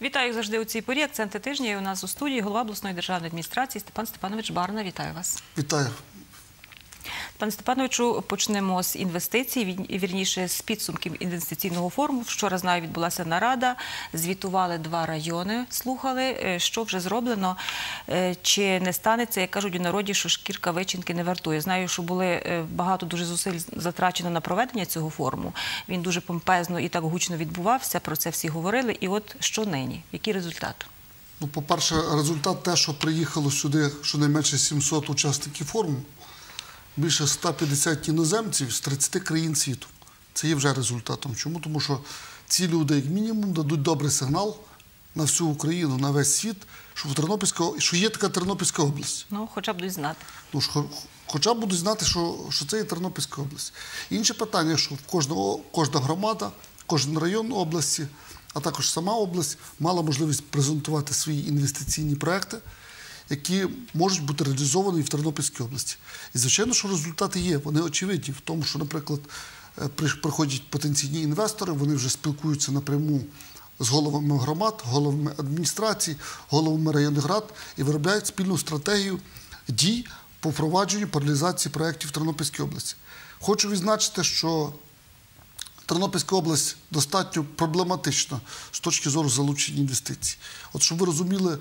Вітаю завжди у цій порі. Акценти тижня. І у нас у студії голова обласної державної адміністрації Степан Степанович Барна. Вітаю вас. Вітаю. Пане Степановичу, почнемо з інвестицій, вірніше з підсумків інвестиційного форуму. Вчора, знаю, відбулася нарада, звітували 2 райони, слухали, що вже зроблено, чи не станеться, як кажуть у народі, що шкірка вичинки не вартує. Знаю, що були багато дуже зусиль затрачено на проведення цього форуму. Він дуже помпезно і так гучно відбувався, про це всі говорили. І от що нині? Який результат? Ну, по-перше, результат те, що приїхало сюди щонайменше 700 учасників форуму. Більше 150 іноземців з 30 країн світу. Це є вже результатом. Чому? Тому що ці люди, як мінімум, дадуть добрий сигнал на всю Україну, на весь світ, що є така Тернопільська область. Ну, хоча б будуть знати. Ну, хоча б будуть знати, що це є Тернопільська область. Інше питання, що кожна громада, кожен район області, а також сама область мала можливість презентувати свої інвестиційні проекти, які можуть бути реалізовані в Тернопільській області. І, звичайно, що результати є, вони очевидні в тому, що, наприклад, приходять потенційні інвестори, вони вже спілкуються напряму з головами громад, головами адміністрацій, головами районних рад і виробляють спільну стратегію дій по впровадженню, по реалізації проєктів в Тернопільській області. Хочу відзначити, що Тернопільська область достатньо проблематична з точки зору залучення інвестицій. От щоб ви розуміли,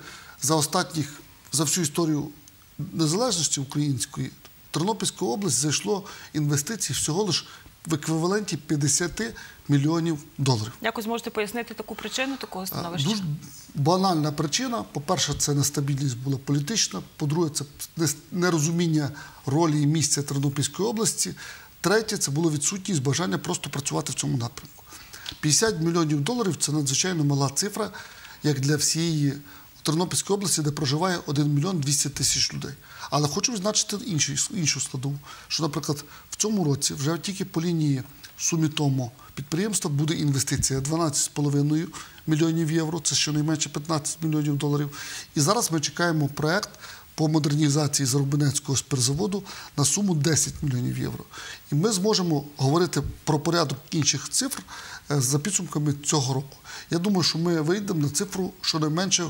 за всю історію незалежності української, в Тернопільську область зайшло інвестицій всього лише в еквіваленті 50 мільйонів доларів. Якось можете пояснити таку причину такого становища? Дуже банальна причина. По-перше, це нестабільність була політична. По-друге, це нерозуміння ролі і місця Тернопільської області. Третє, це була відсутність бажання просто працювати в цьому напрямку. 50 мільйонів доларів – це надзвичайно мала цифра, як для всієї Тернопільської області, де проживає 1 мільйон 200 тисяч людей. Але хочу відзначити іншу складову, що, наприклад, в цьому році вже тільки по лінії Сумітомо підприємства буде інвестиція 12,5 мільйонів євро, це щонайменше 15 мільйонів доларів. І зараз ми чекаємо проєкт по модернізації Зарубинецького спиртзаводу на суму 10 мільйонів євро. І ми зможемо говорити про порядок інших цифр за підсумками цього року. Я думаю, що ми вийдемо на цифру щонайменше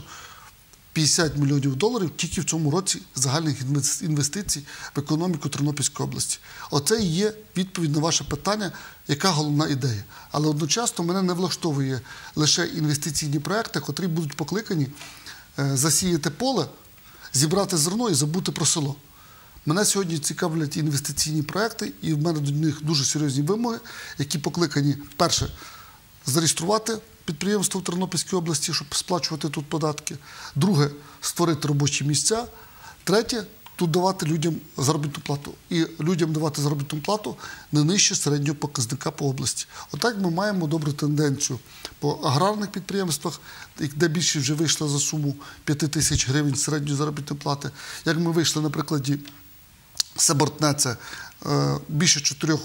50 мільйонів доларів тільки в цьому році загальних інвестицій в економіку Тернопільської області. Оце і є відповідь на ваше питання, яка головна ідея. Але одночасно мене не влаштовує лише інвестиційні проекти, котрі будуть покликані засіяти поле, зібрати зерно і забути про село. Мене сьогодні цікавлять інвестиційні проекти, і в мене до них дуже серйозні вимоги, які покликані, перше, зареєструвати підприємство в Тернопільській області, щоб сплачувати тут податки. Друге, створити робочі місця. Третє, тут давати людям заробітну плату. І людям давати заробітну плату не нижче середнього показника по області. Отак ми маємо добру тенденцію по аграрних підприємствах, де більше вже вийшли за суму 5 тисяч гривень середньої заробітної плати. Як ми вийшли на прикладі Себортне, це більше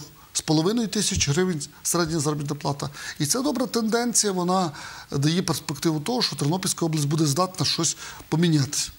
4,5 тисяч гривень середня заробітна плата. І це добра тенденція, вона дає перспективу того, що Тернопільська область буде здатна щось помінятися.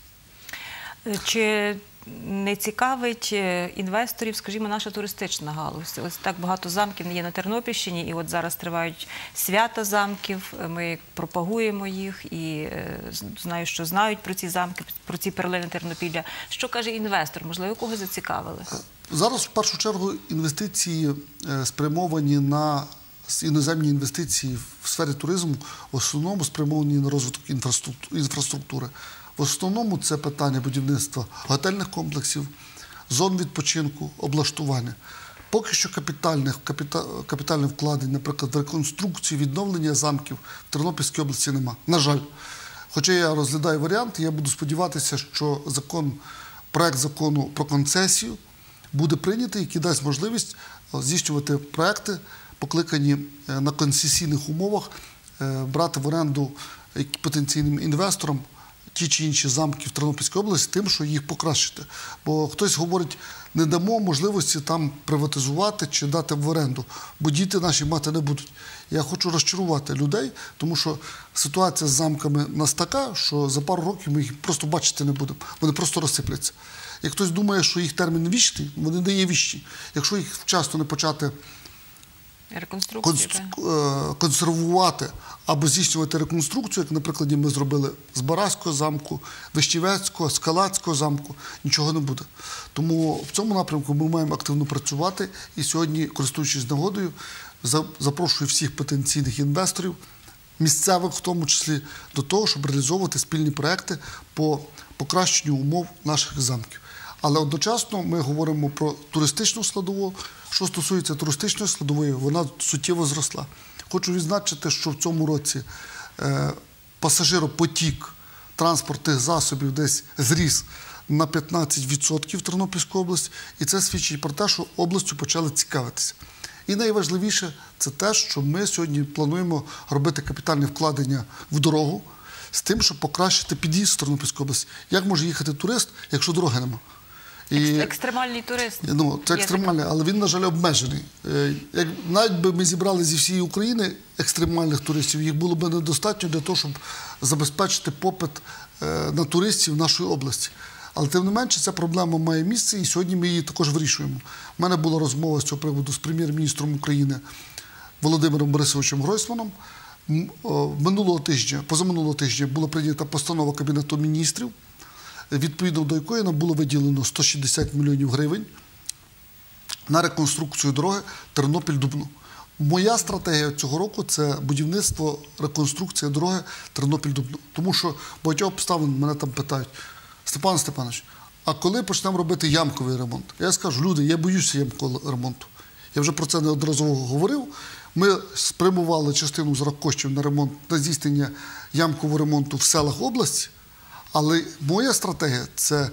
Чи не цікавить інвесторів, скажімо, наша туристична галузь? Ось так багато замків є на Тернопільщині, і от зараз тривають свята замків, ми пропагуємо їх, і знаю, що знають про ці замки, про ці перлини Тернопілля. Що каже інвестор? Можливо, кого зацікавили? Зараз, в першу чергу, інвестиції спрямовані на іноземні інвестиції в сфері туризму, в основному спрямовані на розвиток інфраструктури. В основному це питання будівництва готельних комплексів, зон відпочинку, облаштування. Поки що капітальних вкладень, наприклад, в реконструкцію, відновлення замків в Тернопільській області нема. На жаль. Хоча я розглядаю варіанти, я буду сподіватися, що проект закону про концесію буде прийнятий, який дасть можливість здійснювати проекти, покликані на концесійних умовах, брати в оренду потенційним інвесторам ті чи інші замки в Тернопільській області тим, що їх покращити. Бо хтось говорить, не дамо можливості там приватизувати чи дати в оренду, бо діти наші мати не будуть. Я хочу розчарувати людей, тому що ситуація з замками у нас така, що за пару років ми їх просто бачити не будемо. Вони просто розсипляться. Як хтось думає, що їх термін вічний, вони не є вічні. Якщо їх вчасно не почати Реконструкцію, консервувати або здійснювати реконструкцію, як, наприклад, ми зробили з Бараського замку, Вищевецького, Скалацького замку, нічого не буде. Тому в цьому напрямку ми маємо активно працювати. І сьогодні, користуючись нагодою, запрошую всіх потенційних інвесторів, місцевих в тому числі, до того, щоб реалізовувати спільні проекти по покращенню умов наших замків. Але одночасно ми говоримо про туристичну складову. Що стосується туристичної складової, вона суттєво зросла. Хочу відзначити, що в цьому році пасажиропотік транспортних засобів десь зріс на 15% в Тернопільській області, і це свідчить про те, що областю почали цікавитися. І найважливіше – це те, що ми сьогодні плануємо робити капітальне вкладення в дорогу з тим, щоб покращити під'їзд в Тернопільській області. Як може їхати турист, якщо дороги нема? Екстремальний турист. Це екстремальний, але він, на жаль, обмежений. Навіть би ми зібрали зі всієї України екстремальних туристів, їх було б недостатньо для того, щоб забезпечити попит на туристів в нашій області. Але тим не менше, ця проблема має місце, і сьогодні ми її також вирішуємо. У мене була розмова з цього приводу з прем'єр-міністром України Володимиром Борисовичем Гройсманом. Позаминулого тижня була прийнята постанова Кабінету міністрів, відповідно до якої нам було виділено 160 мільйонів гривень на реконструкцію дороги Тернопіль-Дубно. Моя стратегія цього року – це будівництво, реконструкція дороги Тернопіль-Дубно. Тому що багатьох обставин мене там питають: Степан Степанович, а коли почнемо робити ямковий ремонт? Я скажу: люди, я боюся ямкового ремонту. Я вже про це неодноразово говорив. Ми спрямували частину з коштів на ремонт, на здійснення ямкового ремонту в селах області, але моя стратегія – це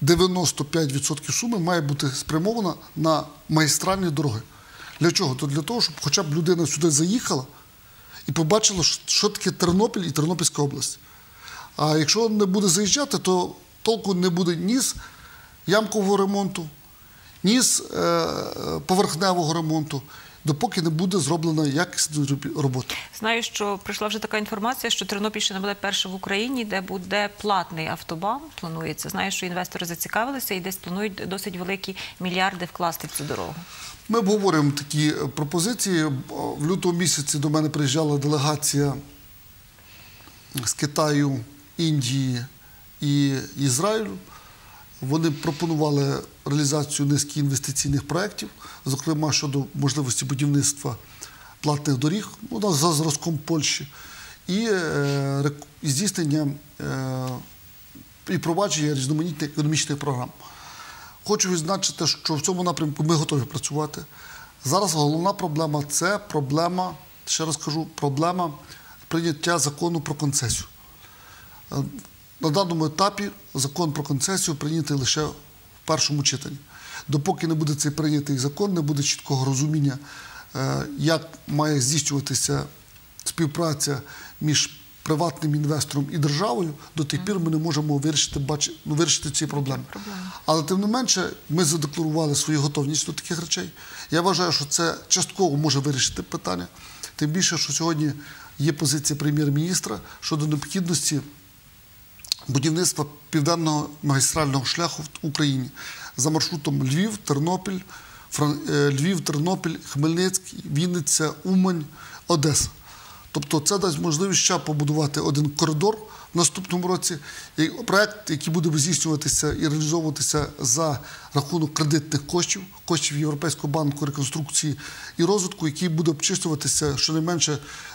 95% суми має бути спрямована на магістральні дороги. Для чого? То для того, щоб хоча б людина сюди заїхала і побачила, що таке Тернопіль і Тернопільська область. А якщо не буде заїжджати, то толку не буде ні з ямкового ремонту, ні з поверхневого ремонту, допоки не буде зроблена якісна робота. Знаю, що прийшла вже така інформація, що Тернопільщина буде перша в Україні, де буде платний автобан, планується. Знаю, що інвестори зацікавилися і десь планують досить великі мільярди вкласти в цю дорогу. Ми обговорюємо такі пропозиції. В лютому місяці до мене приїжджала делегація з Китаю, Індії і Ізраїлю. Вони пропонували реалізацію низки інвестиційних проєктів, зокрема щодо можливості будівництва платних доріг, за зразком Польщі, і здійснення і провадження різноманітних економічних програм. Хочу відзначити, що в цьому напрямку ми готові працювати. Зараз головна проблема – це проблема, ще раз кажу, проблема прийняття закону про концесію. На даному етапі закон про концесію прийнятий лише в першому читанні. Допоки не буде цей прийнятий закон, не буде чіткого розуміння, як має здійснюватися співпраця між приватним інвестором і державою, до тих пір ми не можемо вирішити ці проблеми. Але тим не менше, ми задекларували свою готовність до таких речей. Я вважаю, що це частково може вирішити питання. Тим більше, що сьогодні є позиція прем'єр-міністра щодо необхідності будівництва південного магістрального шляху в Україні за маршрутом Львів, Тернопіль, Хмельницький, Вінниця, Умань, Одеса. Тобто це дасть можливість ще побудувати один коридор в наступному році. І проєкт, який буде здійснюватися і реалізовуватися за рахунок кредитних коштів, коштів Європейського банку реконструкції і розвитку, який буде обчислюватися щонайменше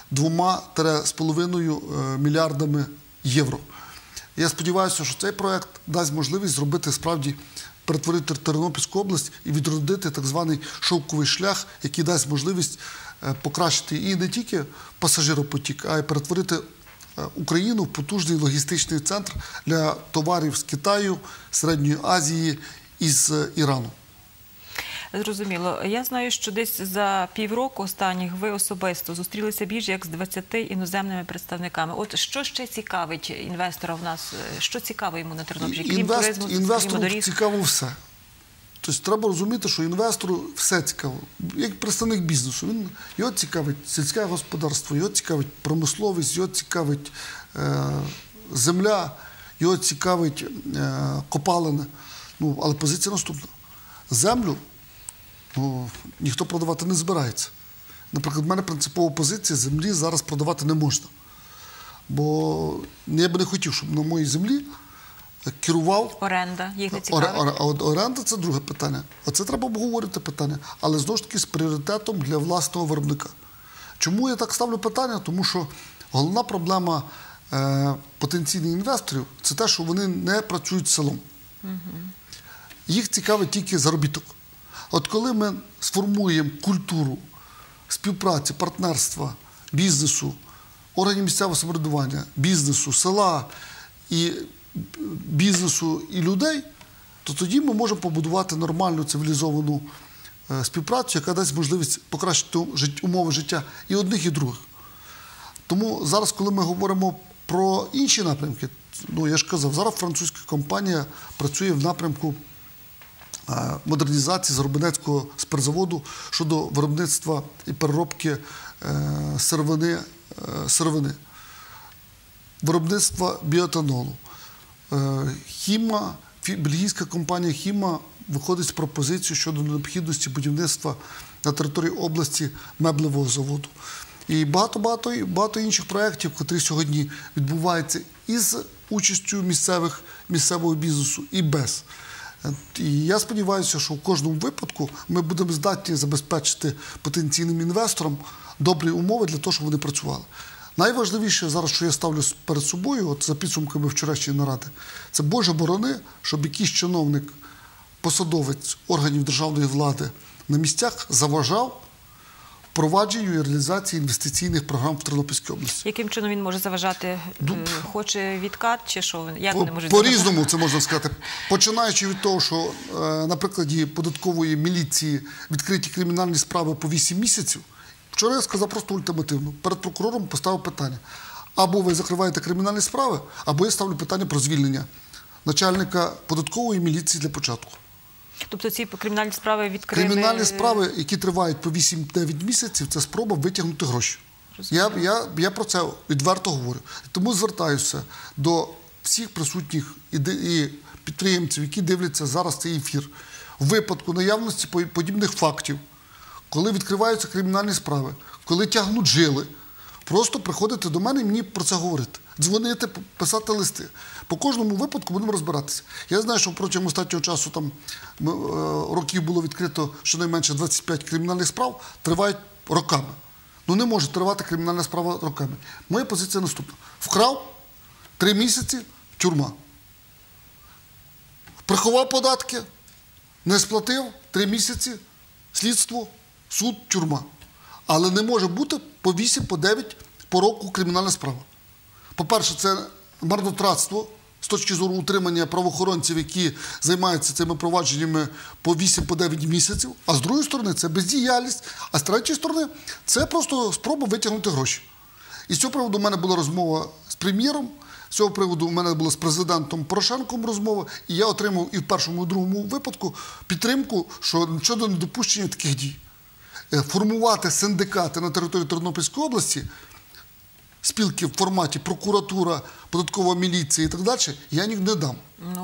2–2,5 мільярдами євро. Я сподіваюся, що цей проєкт дасть можливість зробити справді, перетворити Тернопільську область і відродити так званий шовковий шлях, який дасть можливість покращити і не тільки пасажиропотік, а й перетворити Україну в потужний логістичний центр для товарів з Китаю, Середньої Азії і з Ірану. Зрозуміло. Я знаю, що десь за півроку останніх ви особисто зустрілися більше як з 20 іноземними представниками. От що ще цікавить інвестора в нас? Що цікаво йому на Тернопільщині? Крім туризму, інвестору цікаво все. Тобто треба розуміти, що інвестору все цікаво. Як представник бізнесу, його цікавить сільське господарство, його цікавить промисловість, його цікавить земля, його цікавить копалини. Але позиція наступна. Землю ніхто продавати не збирається. Наприклад, в мене принципова позиція: землі зараз продавати не можна. Бо я би не хотів, щоб на моїй землі керував. Оренда, їх не цікавить. Оренда – це друге питання. Оце треба обговорювати питання. Але, знову ж таки, з пріоритетом для власного виробника. Чому я так ставлю питання? Тому що головна проблема потенційних інвесторів – це те, що вони не працюють з селом. Їх цікавить тільки заробіток. От коли ми сформуємо культуру співпраці, партнерства, бізнесу, органів місцевого самоврядування, бізнесу, села і бізнесу і людей, то тоді ми можемо побудувати нормальну цивілізовану співпрацю, яка дасть можливість покращити умови життя і одних, і других. Тому зараз, коли ми говоримо про інші напрямки, ну я ж казав, зараз французька компанія працює в напрямку модернізації Зарубинецького спиртзаводу щодо виробництва і переробки сировини, виробництва біоетанолу. Бельгійська компанія «Хіма» виходить з пропозицією щодо необхідності будівництва на території області меблевого заводу. І багато інших проєктів, які сьогодні відбуваються із участю місцевого бізнесу і без. І я сподіваюся, що в кожному випадку ми будемо здатні забезпечити потенційним інвесторам добрі умови для того, щоб вони працювали. Найважливіше зараз, що я ставлю перед собою, от за підсумками вчорашньої наради, це, Боже борони, щоб якийсь чиновник, посадовець органів державної влади на місцях заважав впровадженню і реалізації інвестиційних програм в Тернопільській області. Яким чином він може заважати? Хоче відкат чи що? Як вони можуть заважати? По-різному це можна сказати. Починаючи від того, що на прикладі податкової міліції відкриті кримінальні справи по 8 місяців, вчора я сказав просто ультимативно. Перед прокурором поставив питання. Або ви закриваєте кримінальні справи, або я ставлю питання про звільнення начальника податкової міліції для початку. Тобто ці кримінальні справи відкрили? Кримінальні справи, які тривають по 8-9 місяців, це спроба витягнути гроші. Я про це відверто говорю. Тому звертаюся до всіх присутніх і підприємців, які дивляться зараз цей ефір. У випадку наявності подібних фактів, коли відкриваються кримінальні справи, коли тягнуть жили, просто приходити до мене і мені про це говорити. Дзвонити, писати листи. По кожному випадку будемо розбиратися. Я знаю, що протягом останнього часу років було відкрито щонайменше 25 кримінальних справ, тривають роками. Ну не може тривати кримінальна справа роками. Моя позиція наступна. Вкрав, 3 місяці, тюрма. Приховав податки, не сплатив, 3 місяці, слідство, суд, тюрма. Але не може бути по 8, по 9, по року кримінальна справа. По-перше, це марнотратство з точки зору утримання правоохоронців, які займаються цими провадженнями по 8, по 9 місяців. А з другої сторони, це бездіяльність. А з третьої сторони, це просто спроба витягнути гроші. І з цього приводу у мене була розмова з прем'єром, з цього приводу у мене була з президентом Порошенком розмова, і я отримав і в першому, і в другому випадку підтримку щодо недопущення таких дій. Формувати синдикати на території Тернопільської області, спілки в форматі прокуратура, податкова міліція і так далі, я не дам.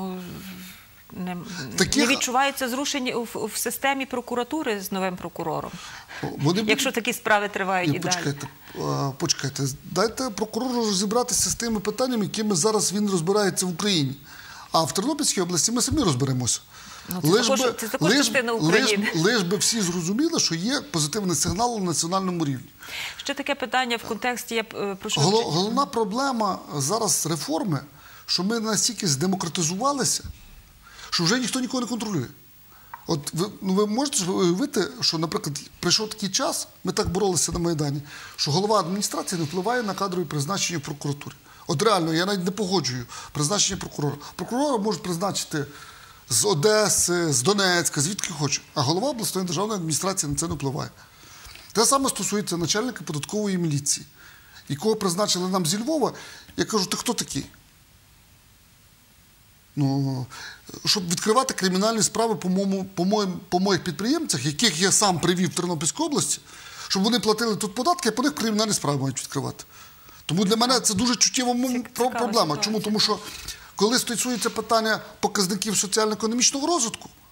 Не відчувається зрушень в системі прокуратури з новим прокурором? Якщо такі справи тривають і далі. Почекайте. Дайте прокурору розібратися з тими питаннями, якими зараз він розбирається в Україні. А в Тернопільській області ми самі розберемося. Це також частина України. Лиш би всі зрозуміли, що є позитивний сигнал на національному рівні. Ще таке питання в контексті... Головна проблема зараз реформи, що ми настільки здемократизувалися, що вже ніхто нікого не контролює. От ви можете уявити, що, наприклад, прийшов такий час, ми так боролися на Майдані, що голова адміністрації не впливає на кадрові призначення в прокуратурі. От реально, я навіть не погоджую призначення прокурора. Прокурора можуть призначити з Одеси, з Донецька, звідки хоче. А голова обласної державної адміністрації на це не впливає. Те саме стосується начальника податкової міліції, якого призначили нам зі Львова. Я кажу, ти хто такий? Щоб відкривати кримінальні справи по моїх підприємцях, яких я сам привів в Тернопільську область, щоб вони платили тут податки, а по них кримінальні справи мають відкривати. Тому для мене це дуже чуттєва проблема. Чому? Тому що коли стосується питання показників соціально-економічного розвитку,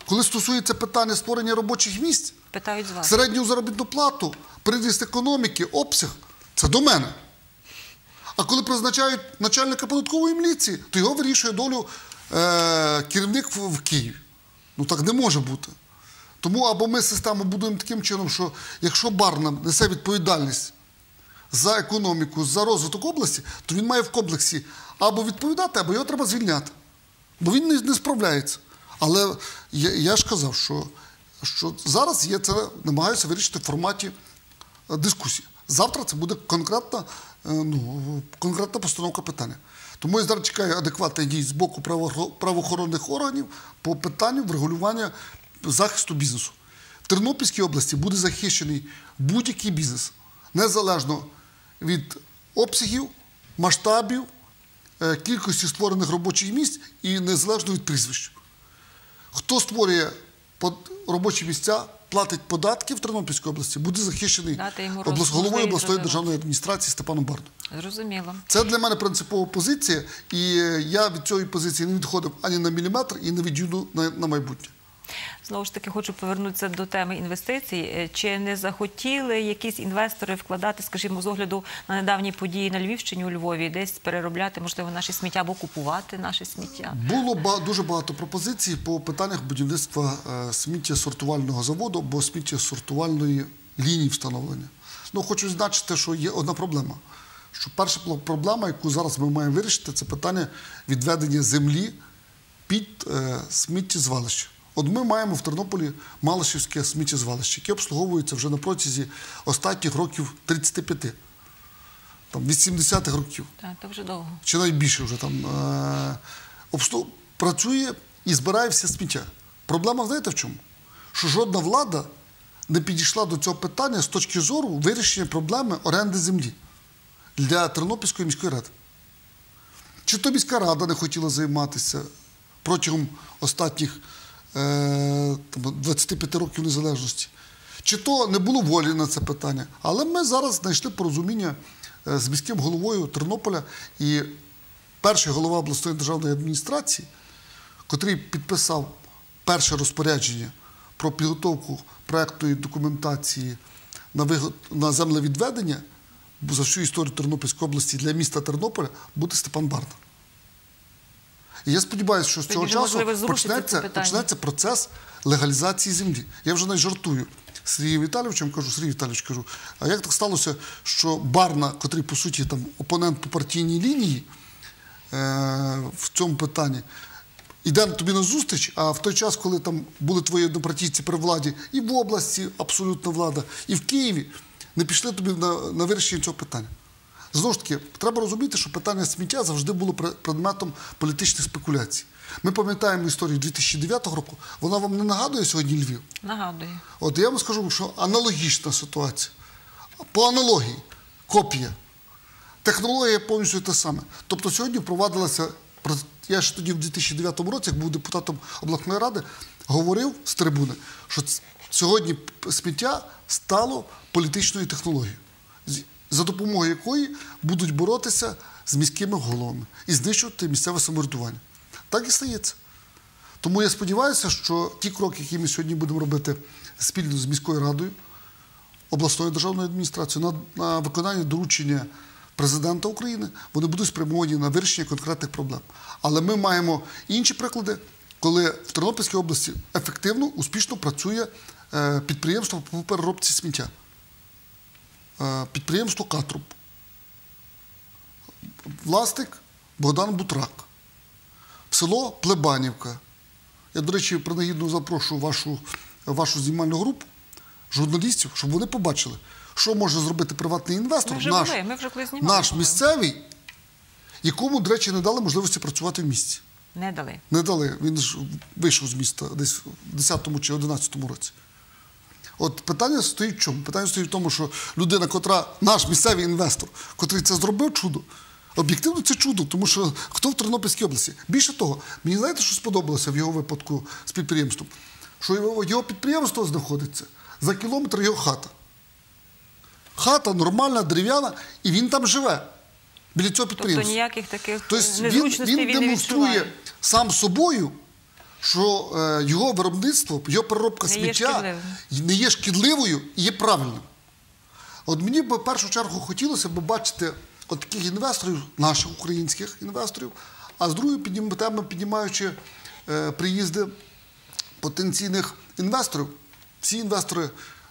Коли стосується питання створення робочих місць, Питають з вас. середню заробітну плату, приріст економіки, обсяг – це до мене. А коли призначають начальника податкової міліції, то його вирішує долю керівник в Києві. Ну так не може бути. Тому або ми систему будуємо таким чином, що якщо Барна несе відповідальність за економіку, за розвиток області, то він має в комплексі або відповідати, або його треба звільняти. Бо він не справляється. Але я ж казав, що зараз я це намагаюся вирішити в форматі дискусії. Завтра це буде конкретна постановка питання. Тому я зараз чекаю адекватних дій з боку правоохоронних органів по питанню врегулювання захисту бізнесу. В Тернопільській області буде захищений будь-який бізнес, незалежно від обсягів, масштабів, кількості створених робочих місць і незалежно від прізвищ. Хто створює робочі місця, платить податки в Тернопільській області, буде захищений головою обласної державної адміністрації Степаном Бардою. Зрозуміло. Це для мене принципова позиція, і я від цієї позиції не відходив ані на міліметр і не відійду на майбутнє. Знову ж таки, хочу повернутися до теми інвестицій. Чи не захотіли якісь інвестори вкладати, скажімо, з огляду на недавні події на Львівщині, у Львові, десь переробляти, можливо, наше сміття або купувати наше сміття? Було дуже багато пропозицій по питаннях будівництва сміттєсортувального заводу або сміттєсортувальної лінії встановлення. Ну, хочу відзначити, що є одна проблема. Що перша проблема, яку зараз ми маємо вирішити, це питання відведення землі під сміттєзвалище. От ми маємо в Тернополі Малишівське сміттєзвалище, яке обслуговується вже на протязі останніх років 35, там, від 70-х років. Так, це вже довго. Чи навіть більше вже там. Працює і збирає все сміття. Проблема, знаєте в чому? Що жодна влада не підійшла до цього питання з точки зору вирішення проблеми оренди землі для Тернопільської міської ради. Чи то міська рада не хотіла займатися протягом останніх 25 років незалежності, чи то не було волі на це питання. Але ми зараз знайшли порозуміння з міським головою Тернополя, і перший голова обласної державної адміністрації, котрий підписав перше розпорядження про підготовку проектної документації на землевідведення за всю історію Тернопільської області для міста Тернополя, буде Степан Барна. І я сподіваюся, що з цього часу почнеться процес легалізації землі. Я вже навіть жартую з Сергієм Віталійовичем, кажу, Сергій Віталійович, а як так сталося, що Барна, котрий, по суті, там, опонент по партійній лінії в цьому питанні, йде тобі на зустріч, а в той час, коли там були твої однопартійці при владі, і в області абсолютна влада, і в Києві, не пішли тобі на вирішення цього питання. Знову ж таки, треба розуміти, що питання сміття завжди було предметом політичних спекуляцій. Ми пам'ятаємо історію 2009 року. Вона вам не нагадує сьогодні Львів? Нагадує. От я вам скажу, що аналогічна ситуація. По аналогії, копія. Технологія повністю те саме. Тобто сьогодні впровадилася, я ще тоді в 2009 році, як був депутатом обласної ради, говорив з трибуни, що сьогодні сміття стало політичною технологією, за допомогою якої будуть боротися з міськими головами і знищувати місцеве самоврядування. Так і стається. Тому я сподіваюся, що ті кроки, які ми сьогодні будемо робити спільно з міською радою, обласною державною адміністрацією, на виконання доручення президента України, вони будуть спрямовані на вирішення конкретних проблем. Але ми маємо інші приклади, коли в Тернопільській області ефективно, успішно працює підприємство по переробці сміття. Підприємство «Катруб». Власник Богдан Бутрак. Село Плебанівка. Я, до речі, принагідно запрошую вашу знімальну групу журналістів, щоб вони побачили, що може зробити приватний інвестор, наш місцевий, якому, до речі, не дали можливості працювати в місті. Не дали. Не дали. Він ж вийшов з міста десь в 10-му чи 11-му році. От питання стоїть в чому? Питання стоїть в тому, що людина, наш місцевий інвестор, котрий це зробив чудо, об'єктивно це чудо, тому що хто в Тернопільській області? Більше того, мені знаєте, що сподобалося в його випадку з підприємством? Що його підприємство знаходиться за кілометр його хата. Хата нормальна, дерев'яна, і він там живе, біля цього підприємства. Тобто ніяких таких тобто незручностей він не відчуває. демонструє сам собою, що його виробництво, його переробка Не є сміття шкідливим. не є шкідливою і є правильним. От мені б в першу чергу хотілося б бачити от таких інвесторів, наших українських інвесторів, а з другої теми піднімаючи приїзди потенційних інвесторів. Всі інвестори,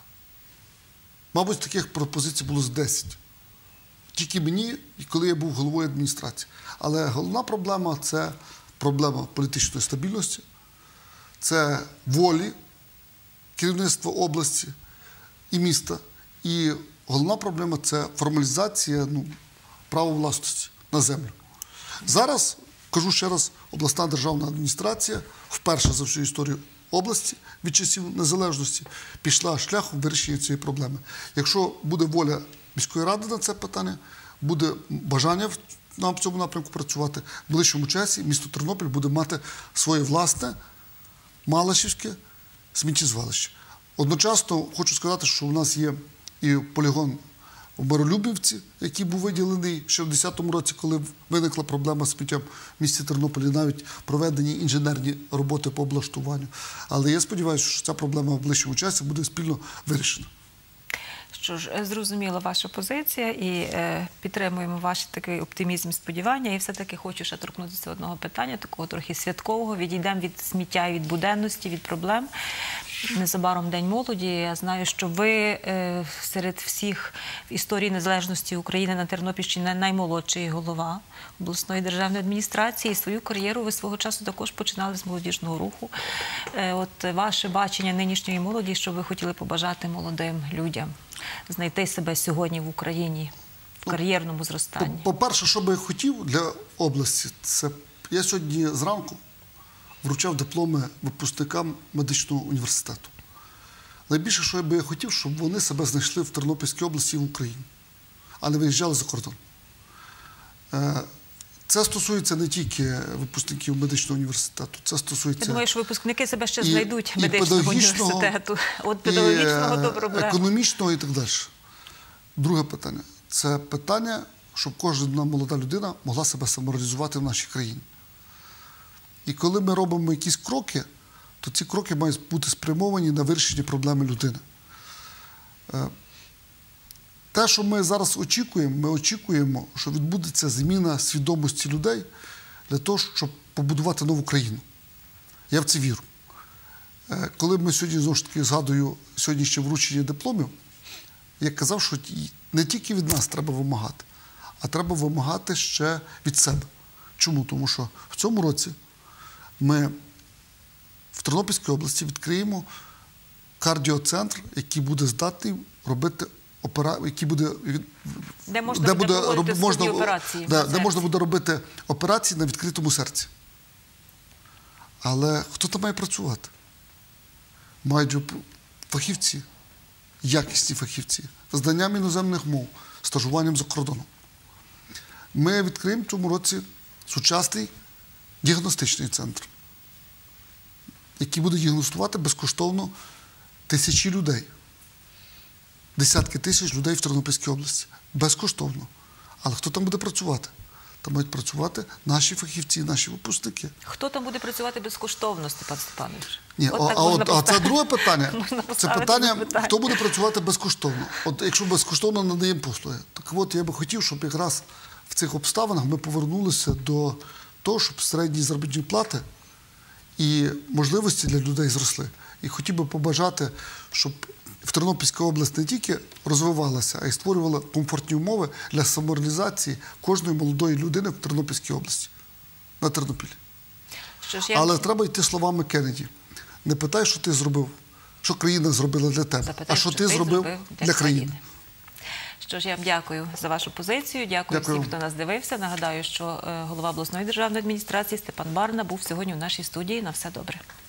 мабуть, таких пропозицій було з 10. Тільки мені, коли я був головою адміністрації. Але головна проблема – це проблема політичної стабільності, це волі керівництва області і міста. І головна проблема – це формалізація права власності на землю. Зараз, кажу ще раз, обласна державна адміністрація вперше за всю історію області від часів незалежності пішла шляхом вирішення цієї проблеми. Якщо буде воля міської ради на це питання, буде бажання нам в цьому напрямку працювати, в ближчому часі місто Тернопіль буде мати своє власне Малашівське сміттєзвалище. Одночасно хочу сказати, що у нас є і полігон в Миролюбівці, який був виділений ще в 2010 році, коли виникла проблема з сміттям в місті Тернополі, навіть проведені інженерні роботи по облаштуванню. Але я сподіваюся, що ця проблема в ближчому часі буде спільно вирішена. Що ж, зрозуміла ваша позиція і підтримуємо ваш такий оптимізм і сподівання. І все-таки хочу ще торкнутися одного питання, такого трохи святкового. Відійдемо від сміття і від буденності, від проблем. Незабаром День молоді. Я знаю, що ви серед всіх в історії незалежності України на Тернопільщині наймолодший голова обласної державної адміністрації. І свою кар'єру ви свого часу також починали з молодіжного руху. От ваше бачення нинішньої молоді, що ви хотіли побажати молодим людям? Знайти себе сьогодні в Україні в кар'єрному зростанні? По-перше, що би я хотів для області, це я сьогодні зранку вручав дипломи випускникам медичного університету. Найбільше, що я хотів, щоб вони себе знайшли в Тернопільській області і в Україні, а не виїжджали за кордон. Це стосується не тільки випускників медичного університету, це стосується... Я думаю, що випускники себе ще знайдуть в медичному університету. От педагогічного до проблем. Економічного і так далі. Друге питання. Це питання, щоб кожна молода людина могла себе самореалізувати в нашій країні. І коли ми робимо якісь кроки, то ці кроки мають бути спрямовані на вирішення проблеми людини. Те, що ми зараз очікуємо, ми очікуємо, що відбудеться зміна свідомості людей для того, щоб побудувати нову країну. Я в це вірю. Коли ми сьогодні, знову ж таки, згадую сьогоднішнє вручення дипломів, я казав, що не тільки від нас треба вимагати, а треба вимагати ще від себе. Чому? Тому що в цьому році ми в Тернопільській області відкриємо кардіоцентр, який буде здатний робити який буде, де можна буде робити операції на відкритому серці. Але хто там має працювати? Мають фахівці, якісні фахівці, з знанням іноземних мов, стажуванням за кордоном. Ми відкриємо в цьому році сучасний діагностичний центр, який буде діагностувати безкоштовно тисячі людей. Десятки тисяч людей в Тернопільській області. Безкоштовно. Але хто там буде працювати? Там мають працювати наші фахівці, наші випускники. Хто там буде працювати безкоштовно, Степан Степанович? Ні, а це друге питання. Це питання, хто буде працювати безкоштовно. От якщо безкоштовно надаємо послуги. Так от я би хотів, щоб якраз в цих обставинах ми повернулися до того, щоб середні заробітні плати і можливості для людей зросли. І хотів би побажати, щоб в Тернопільська область не тільки розвивалася, а й створювала комфортні умови для самореалізації кожної молодої людини в Тернопільській області, на Тернопілі. Але треба йти словами Кеннеді. Не питай, що ти зробив, що країна зробила для тебе, а що ти зробив для країни. Що ж, я вам дякую за вашу позицію, дякую всім, хто нас дивився. Нагадаю, що голова обласної державної адміністрації Степан Барна був сьогодні у нашій студії. На все добре.